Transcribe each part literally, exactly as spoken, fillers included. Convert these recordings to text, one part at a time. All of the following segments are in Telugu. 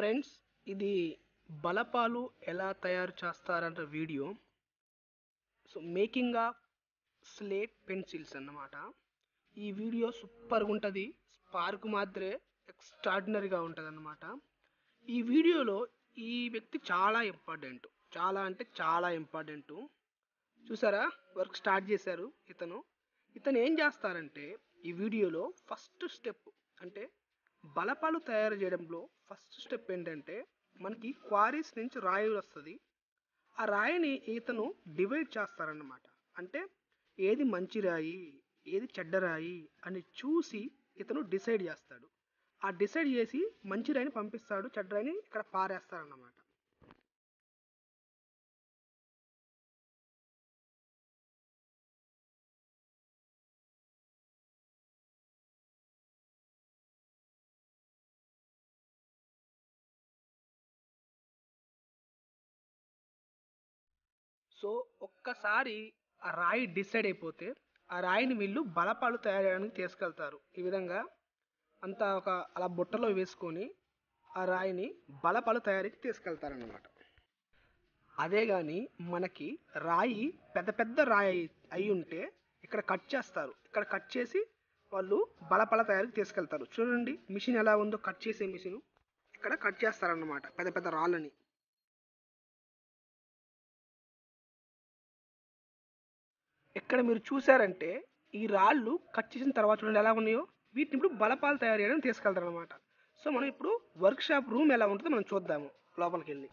ఫ్రెండ్స్, ఇది బలపాలు ఎలా తయారు చేస్తారంట video. So making of slate pencils అన్నమాట. ఈ వీడియో సూపర్గా ఉంటుంది. స్పార్క్ మాత్రమే ఎక్స్ట్రాడినరీగా ఉంటుంది అన్నమాట. ఈ వీడియోలో ఈ వ్యక్తి చాలా ఇంపార్టెంట్, చాలా అంటే చాలా ఇంపార్టెంట్. చూసారా, వర్క్ స్టార్ట్ చేశారు ఇతను. ఇతను ఏం చేస్తారంటే ఈ వీడియోలో ఫస్ట్ స్టెప్ అంటే బలపాలు తయారు చేయడంలో ఫస్ట్ స్టెప్ ఏంటంటే మనకి క్వారీస్ నుంచి రాయి వస్తుంది. ఆ రాయిని ఇతను డివైడ్ చేస్తారన్నమాట. అంటే ఏది మంచి రాయి, ఏది చెడ్డ రాయి అని చూసి ఇతను డిసైడ్ చేస్తాడు. ఆ డిసైడ్ చేసి మంచి రాయిని పంపిస్తాడు, చెడ్డ రాయిని ఇక్కడ పారేస్తారన్నమాట. సో ఒక్కసారి ఆ రాయి డిసైడ్ అయిపోతే ఆ రాయిని వీళ్ళు బలపాలు తయారు చేయడానికి తీసుకెళ్తారు. ఈ విధంగా అంతా ఒక అలా బుట్టలో వేసుకొని ఆ రాయిని బలపాలు తయారీకి తీసుకెళ్తారన్నమాట. అదే కానీ మనకి రాయి పెద్ద పెద్ద రాయి అయి ఉంటే ఇక్కడ కట్ చేస్తారు. ఇక్కడ కట్ చేసి వాళ్ళు బలపాల తయారీకి తీసుకెళ్తారు. చూడండి మిషన్ ఎలా ఉందో, కట్ చేసే మిషన్. ఇక్కడ కట్ చేస్తారన్నమాట పెద్ద పెద్ద రాళ్ళని. ఇక్కడ మీరు చూసారంటే ఈ రాళ్ళు కట్ చేసిన తర్వాత చూడండి ఎలా ఉన్నాయో. వీటిని ఇప్పుడు బలపాలు తయారు చేయడానికి తీసుకెళ్తారు అనమాట. సో మనం ఇప్పుడు వర్క్ షాప్ రూమ్ ఎలా ఉంటుందో మనం చూద్దాము లోపలికి వెళ్ళి.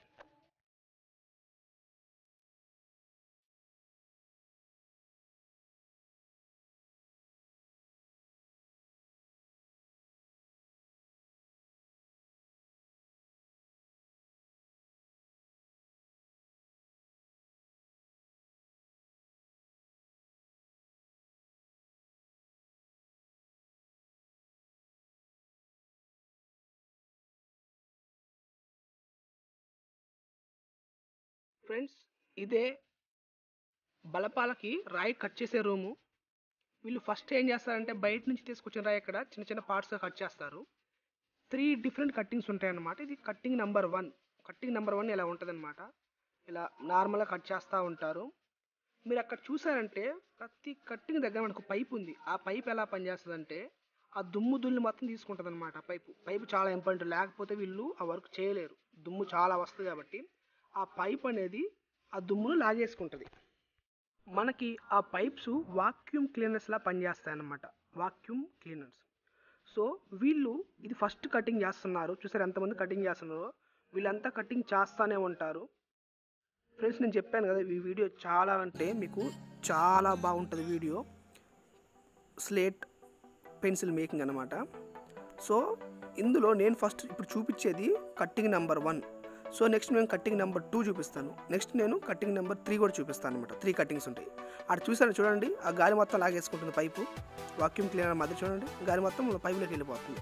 ఫ్రెండ్స్, ఇదే బలపాలకి రాయి కట్ చేసే రూము. వీళ్ళు ఫస్ట్ ఏం చేస్తారంటే బయట నుంచి తీసుకొచ్చిన రాయి ఇక్కడ చిన్న చిన్న పార్ట్స్గా కట్ చేస్తారు. త్రీ డిఫరెంట్ కట్టింగ్స్ ఉంటాయి అన్నమాట. ఇది cutting number one. Cutting number one ఇలా ఉంటుంది అనమాట. ఇలా నార్మల్గా కట్ చేస్తూ ఉంటారు. మీరు అక్కడ చూసారంటే ప్రతి కట్టింగ్ దగ్గర మనకు పైప్ ఉంది. ఆ పైప్ ఎలా పనిచేస్తుంది అంటే ఆ దుమ్ము దుల్ని మొత్తం తీసుకుంటుంది అనమాట. పైపు పైపు చాలా ఇంపార్టెంట్, లేకపోతే వీళ్ళు ఆ వర్క్ చేయలేరు. దుమ్ము చాలా వస్తుంది కాబట్టి ఆ పైప్ అనేది ఆ దుమ్మును లాగేసుకుంటుంది. మనకి ఆ పైప్స్ వాక్యూమ్ క్లీనర్స్ లా పనిచేస్తాయి అన్నమాట. Vacuum cleaners. సో వీళ్ళు ఇది ఫస్ట్ కటింగ్ చేస్తున్నారు. చూసారు ఎంతమంది కటింగ్ చేస్తున్నారో. వీళ్ళంతా కటింగ్ చేస్తూనే ఉంటారు. ఫ్రెండ్స్, నేను చెప్పాను కదా ఈ వీడియో చాలా అంటే మీకు చాలా బాగుంటుంది వీడియో. స్లేట్ పెన్సిల్ మేకింగ్ అన్నమాట. సో ఇందులో నేను ఫస్ట్ ఇప్పుడు చూపించేది cutting number one. So next నేను కట్టింగ్ నెంబర్ టూ చూపిస్తాను. నెక్స్ట్ నేను కట్టింగ్ నెంబర్ త్రీ కూడా చూపిస్తాను అనమాట. త్రీ కట్టింగ్స్ ఉంటాయి. అటు చూసాను చూడండి, ఆ గాలి మొత్తం లాగేసుకుంటుంది పైపు. వాక్యూమ్ క్లీనర్ మధ్య చూడండి గాలి మొత్తం పైపులోకి వెళ్ళిపోతుంది.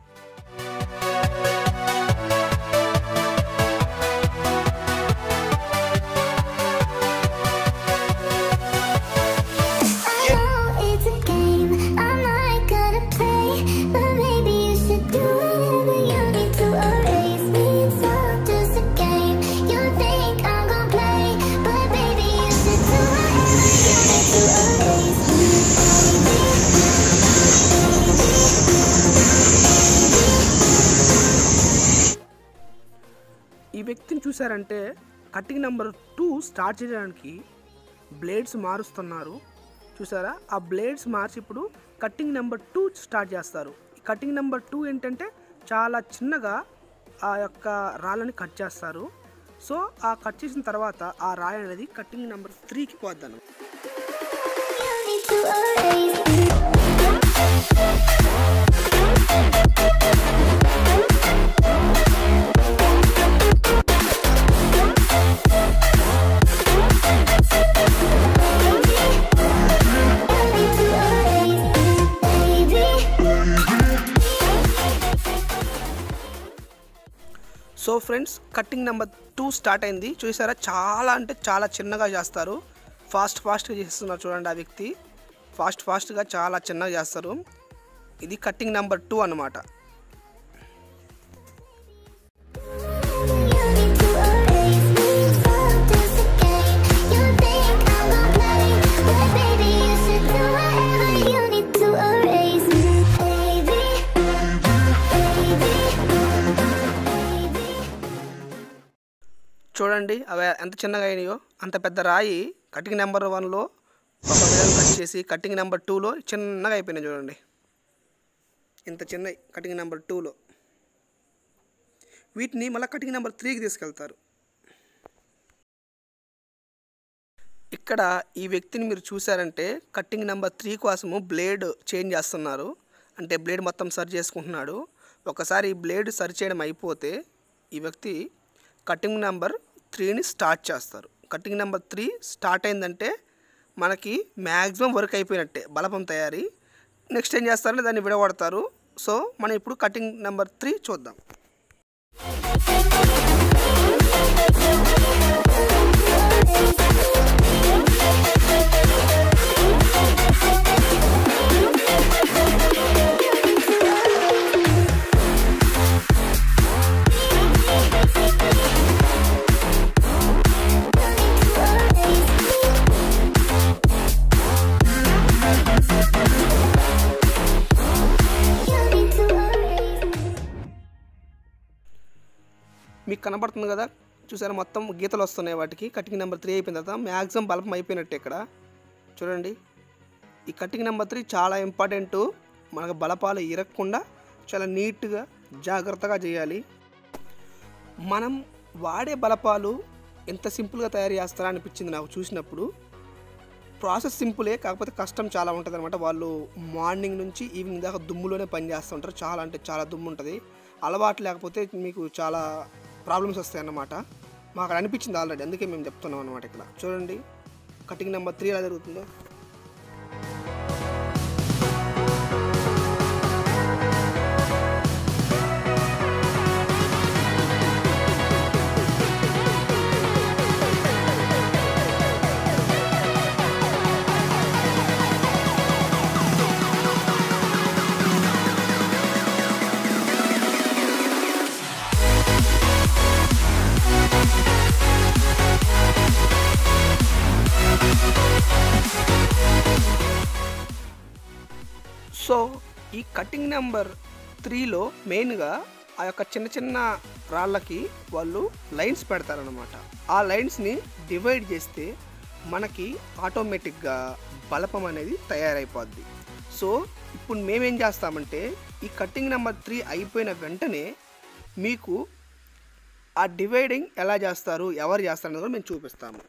ఈ వ్యక్తిని చూసారంటే కటింగ్ నెంబర్ టూ స్టార్ట్ చేయడానికి బ్లేడ్స్ మారుస్తున్నారు. చూసారా, ఆ బ్లేడ్స్ మార్చి ఇప్పుడు కటింగ్ నెంబర్ టూ స్టార్ట్ చేస్తారు. కటింగ్ నెంబర్ టూ ఏంటంటే చాలా చిన్నగా ఆ యొక్క రాళ్ళని కట్ చేస్తారు. సో ఆ కట్ చేసిన తర్వాత ఆ రాయి అనేది కటింగ్ నెంబర్ త్రీకి పోద్దాను. So friends, cutting number two start అయింది. చూసారా, చాలా అంటే చాలా చిన్నగా చేస్తారు. ఫాస్ట్ ఫాస్ట్గా చేస్తున్నారు చూడండి. ఆ వ్యక్తి ఫాస్ట్ ఫాస్ట్గా చాలా చిన్నగా చేస్తారు. ఇది కటింగ్ నెంబర్ టూ అన్నమాట. చూడండి అవి ఎంత చిన్నగా అయినాయో. అంత పెద్ద రాయి కటింగ్ నెంబర్ వన్లో ఒక విధంగా కట్ చేసి కటింగ్ నెంబర్ టూలో చిన్నగా అయిపోయినాయి చూడండి. ఇంత చిన్నవి కటింగ్ నెంబర్ టూలో. వీటిని మళ్ళీ కటింగ్ నెంబర్ త్రీకి తీసుకెళ్తారు. ఇక్కడ ఈ వ్యక్తిని మీరు చూసారంటే కటింగ్ నెంబర్ త్రీ కోసము బ్లేడ్ చేంజ్ చేస్తున్నారు. అంటే బ్లేడ్ మొత్తం సరి చేసుకుంటున్నాడు. ఒకసారి ఈ బ్లేడ్ సరి చేయడం అయిపోతే ఈ వ్యక్తి కటింగ్ నెంబర్ త్రీని స్టార్ట్ చేస్తారు. కటింగ్ నెంబర్ త్రీ స్టార్ట్ అయిందంటే మనకి మ్యాక్సిమం వర్క్ అయిపోయినట్టే బలపం తయారీ. నెక్స్ట్ ఏం చేస్తారంటే దాన్ని విడగొడతారు. సో మనం ఇప్పుడు కటింగ్ నెంబర్ త్రీ చూద్దాం. మీకు కనబడుతుంది కదా, చూసారా మొత్తం గీతలు వస్తున్నాయి వాటికి. కటింగ్ నెంబర్ త్రీ అయిపోయిన తర్వాత మ్యాక్సిమం బలపం అయిపోయినట్టు ఇక్కడ చూడండి. ఈ కటింగ్ నెంబర్ త్రీ చాలా ఇంపార్టెంట్. మనకు బలపాలు ఇరగకుండా చాలా నీట్గా జాగ్రత్తగా చేయాలి. మనం వాడే బలపాలు ఎంత సింపుల్గా తయారు చేస్తారా అనిపించింది నాకు చూసినప్పుడు. ప్రాసెస్ సింపులే, కాకపోతే కష్టం చాలా ఉంటుంది అనమాట. వాళ్ళు మార్నింగ్ నుంచి ఈవినింగ్ దాకా దుమ్ములోనే పని చేస్తూ ఉంటారు. చాలా అంటే చాలా దుమ్ము ఉంటుంది. అలవాటు లేకపోతే మీకు చాలా ప్రాబ్లమ్స్ వస్తాయి అన్నమాట. మాకు అక్కడ అనిపించింది ఆల్రెడీ, అందుకే మేము చెప్తున్నాం అనమాట. ఇక్కడ చూడండి కటింగ్ నెంబర్ త్రీ ఎలా జరుగుతుందో. సో ఈ కటింగ్ నెంబర్ త్రీలో మెయిన్గా ఆ యొక్క చిన్న చిన్న రాళ్ళకి వాళ్ళు లైన్స్ పెడతారనమాట. ఆ లైన్స్ని డివైడ్ చేస్తే మనకి ఆటోమేటిక్గా బలపం అనేది తయారైపోద్ది. సో ఇప్పుడు మేమేం చేస్తామంటే ఈ కటింగ్ నెంబర్ త్రీ అయిపోయిన వెంటనే మీకు ఆ డివైడింగ్ ఎలా చేస్తారు, ఎవరు చేస్తారు అనేది కూడా మేము చూపిస్తాము.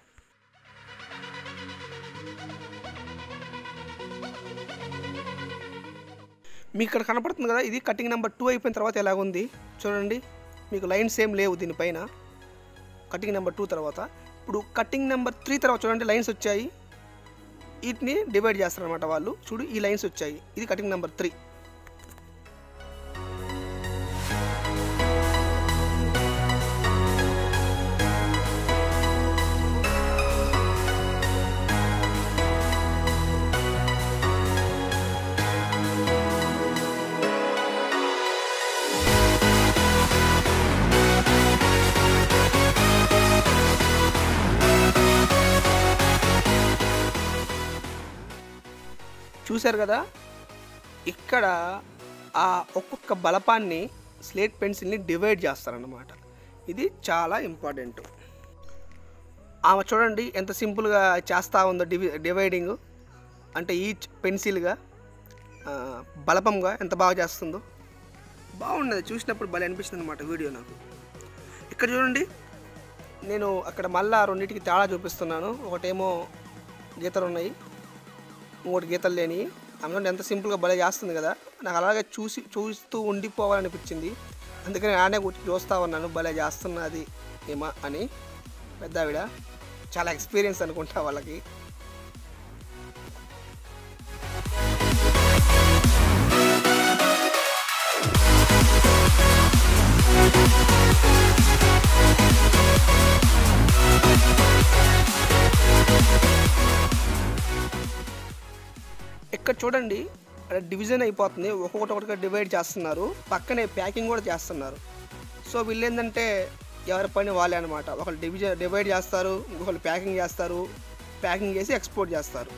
మీకు ఇక్కడ కనపడుతుంది కదా, ఇది కటింగ్ నెంబర్ టూ అయిపోయిన తర్వాత ఎలాగుంది చూడండి. మీకు లైన్స్ ఏం లేవు దీనిపైన కటింగ్ నెంబర్ టూ తర్వాత. ఇప్పుడు కటింగ్ నెంబర్ త్రీ తర్వాత చూడండి లైన్స్ వచ్చాయి. వీటిని డివైడ్ చేస్తారనమాట వాళ్ళు. చూడు ఈ లైన్స్ వచ్చాయి, ఇది కటింగ్ నెంబర్ త్రీ. చూశారు కదా, ఇక్కడ ఆ ఒక్కొక్క బలపాన్ని స్లేట్ పెన్సిల్ని డివైడ్ చేస్తారన్నమాట. ఇది చాలా ఇంపార్టెంట్. ఆమె చూడండి ఎంత సింపుల్గా చేస్తూ ఉందో డివి డివైడింగ్ అంటే ఈచ్ పెన్సిల్గా బలపంగా ఎంత బాగా చేస్తుందో. బాగున్నది, చూసినప్పుడు భలే అనిపిస్తుంది అనమాట వీడియో నాకు. ఇక్కడ చూడండి నేను అక్కడ మళ్ళీ రెండింటికి తేడా చూపిస్తున్నాను. ఒకటేమో గీతలు ఉన్నాయి, ఇంకోటి గీతలు లేని. అందులో ఎంత సింపుల్గా భలే చేస్తుంది కదా, నాకు అలాగే చూసి చూస్తూ ఉండిపోవాలనిపించింది. అందుకని ఆనే కూర్చొని చూస్తూ ఉన్నాను, భలే చేస్తున్నది ఏమా అని. పెద్ద ఆవిడ చాలా ఎక్స్పీరియన్స్ అనుకుంటా వాళ్ళకి. ఇక్కడ చూడండి అక్కడ డివిజన్ అయిపోతుంది, ఒక్కొక్కటి ఒకటిగా డివైడ్ చేస్తున్నారు. పక్కనే ప్యాకింగ్ కూడా చేస్తున్నారు. సో వీళ్ళు ఏంటంటే ఎవరి పని వాళ్ళే అనమాట. ఒకళ్ళు డివిజన్ డివైడ్ చేస్తారు, ఇంకొకళ్ళు ప్యాకింగ్ చేస్తారు, ప్యాకింగ్ చేసి ఎక్స్పోర్ట్ చేస్తారు.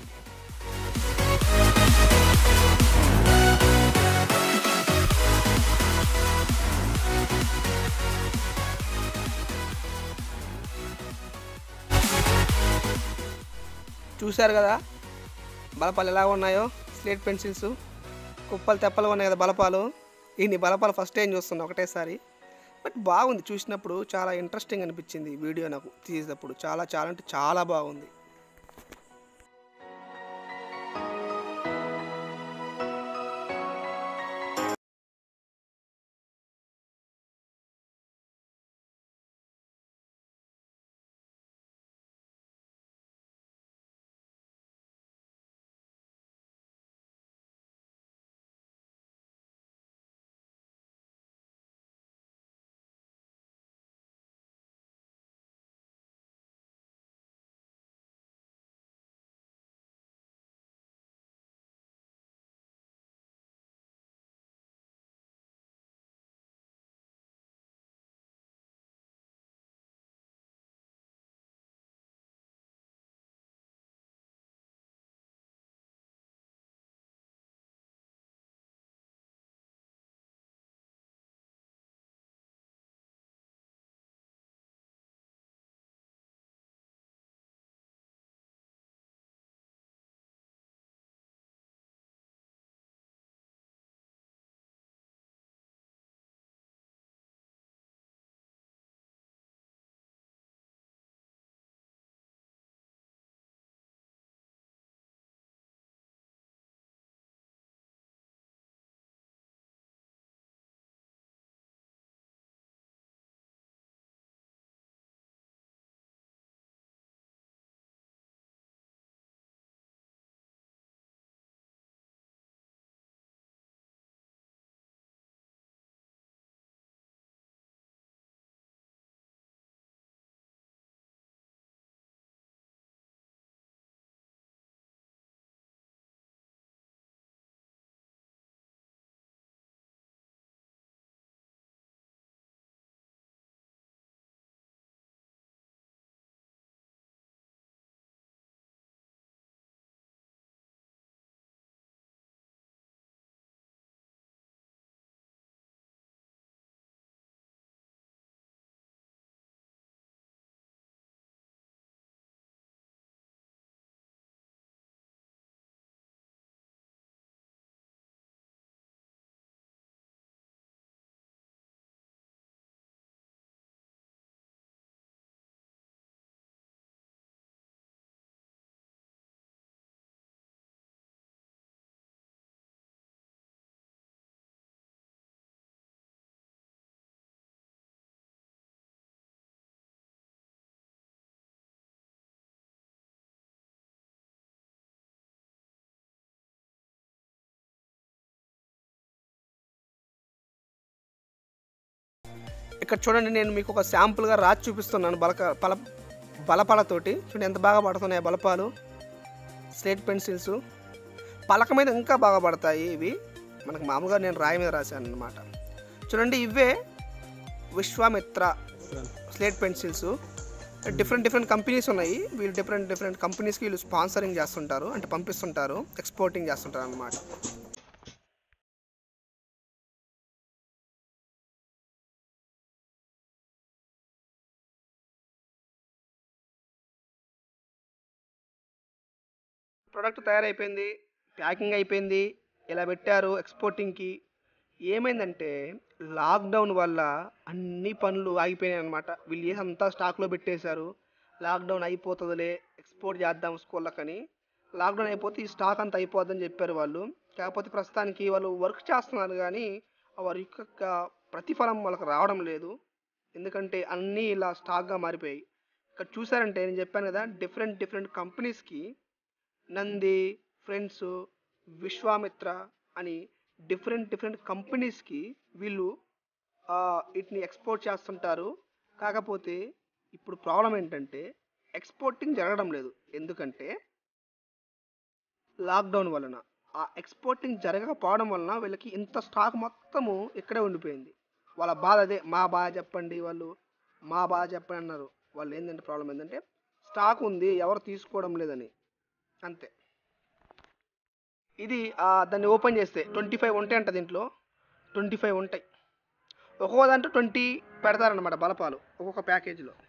చూశారు కదా బలపాలు ఎలా ఉన్నాయో, స్లేట్ పెన్సిల్స్ కుప్పలు తెప్పలుగా ఉన్నాయి కదా బలపాలు. ఇన్ని బలపాలు ఫస్ట్ టైం చూస్తున్నా ఒకటేసారి. బట్ బాగుంది, చూసినప్పుడు చాలా ఇంట్రెస్టింగ్ అనిపించింది వీడియో నాకు తీసేటప్పుడు. చాలా చాలా అంటే చాలా బాగుంది. ఇక్కడ చూడండి, నేను మీకు ఒక శాంపుల్గా రాసి చూపిస్తున్నాను బలక బల బలపాలతోటి. చూడండి ఎంత బాగా పడుతున్నాయి బలపాలు. స్లేట్ పెన్సిల్స్ పలక మీద ఇంకా బాగా పడతాయి ఇవి. మనకు మామూలుగా నేను రాయి మీద రాశాను అనమాట. చూడండి ఇవే Vishwamitra slate pencils. Different different companies ఉన్నాయి. వీళ్ళు డిఫరెంట్ డిఫరెంట్ కంపెనీస్కి వీళ్ళు స్పాన్సరింగ్ చేస్తుంటారు, అంటే పంపిస్తుంటారు, ఎక్స్పోర్టింగ్ చేస్తుంటారు అన్నమాట. ప్రోడక్ట్ తయారైపోయింది, ప్యాకింగ్ అయిపోయింది, ఇలా పెట్టారు ఎక్స్పోర్టింగ్కి. ఏమైందంటే లాక్డౌన్ వల్ల అన్ని పనులు ఆగిపోయినాయి అనమాట. వీళ్ళు ఏ అంతా స్టాక్లో పెట్టేశారు. లాక్డౌన్ అయిపోతుందిలే, ఎక్స్పోర్ట్ చేద్దాం స్కూళ్ళకని. లాక్డౌన్ అయిపోతే ఈ స్టాక్ అంతా అయిపోద్దని చెప్పారు వాళ్ళు. కాకపోతే ప్రస్తుతానికి వాళ్ళు వర్క్ చేస్తున్నారు కానీ ఆ వర్క్ యొక్క ప్రతిఫలం వాళ్ళకి రావడం లేదు. ఎందుకంటే అన్నీ ఇలా స్టాక్గా మారిపోయాయి. ఇక్కడ చూసారంటే నేను చెప్పాను కదా, డిఫరెంట్ డిఫరెంట్ కంపెనీస్కి నంది, ఫ్రెండ్స్, విశ్వామిత్ర అని డిఫరెంట్ డిఫరెంట్ కంపెనీస్కి వీళ్ళు వీటిని ఎక్స్పోర్ట్ చేస్తుంటారు. కాకపోతే ఇప్పుడు ప్రాబ్లం ఏంటంటే ఎక్స్పోర్టింగ్ జరగడం లేదు. ఎందుకంటే లాక్డౌన్ వలన ఆ ఎక్స్పోర్టింగ్ జరగకపోవడం వలన వీళ్ళకి ఇంత స్టాక్ మొత్తము ఇక్కడే ఉండిపోయింది. వాళ్ళ బాధ అదే. మా బాధ చెప్పండి, వాళ్ళు మా బాధ చెప్పండి అన్నారు. వాళ్ళు ఏంటంటే ప్రాబ్లం ఏంటంటే స్టాక్ ఉంది, ఎవరు తీసుకోవడం లేదని, అంతే. ఇది దాన్ని ఓపెన్ చేస్తే ట్వంటీ ఫైవ్ ఉంటాయి అంట. దీంట్లో ట్వంటీ ఫైవ్ ఉంటాయి. ఒక్కొక్క దాంట్లో ట్వంటీ పెడతారనమాట బలపాలు ఒక్కొక్క ప్యాకేజీలో.